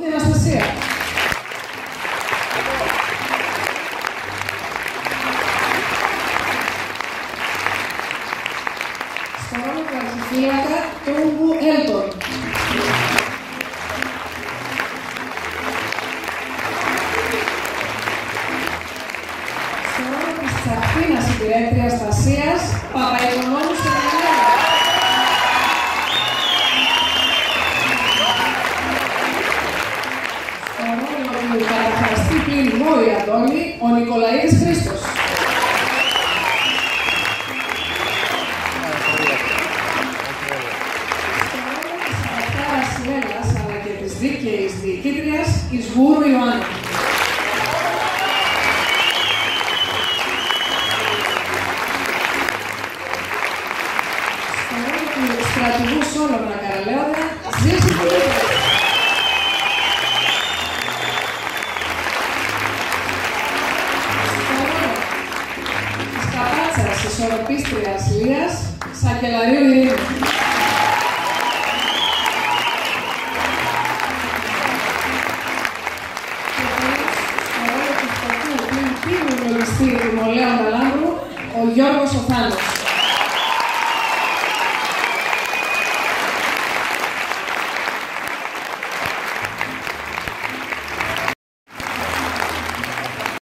Αναστασία. Στο ρόλο του αρχιφύλακα του Ούγκου Έλτον. Στο ρόλο της Τσαχπίνας υπηρέτριας Τασίας Παπαϊκονόμου στην Ελλάδα. Στο ρόλο του καταχραστή πλην Μόρη Αντώνη, ο Νικολαίδης Χρήστος. Αλλά και της δίκαιης διοικήτριας Ισβούρου Ιωάννου. Στο ρόλο του στρατηγού Σόλωνα Καραλέοντα, Ζήση Φιλίππου. Στο ρόλο της καπάτσας ισορροπίστριας Λίας, Σακελαρίου Ειρήνου. Του Μολέοντα Λάμπρου, ο Γιώργος Οθάνος.